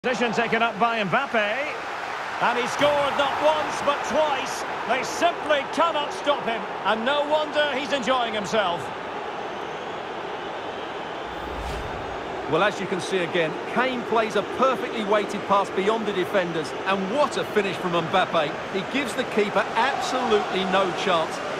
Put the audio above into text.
Position taken up by Mbappe. And he scored not once, but twice. They simply cannot stop him. And no wonder he's enjoying himself. Well, as you can see again, Kane plays a perfectly weighted pass beyond the defenders. And what a finish from Mbappe. He gives the keeper absolutely no chance.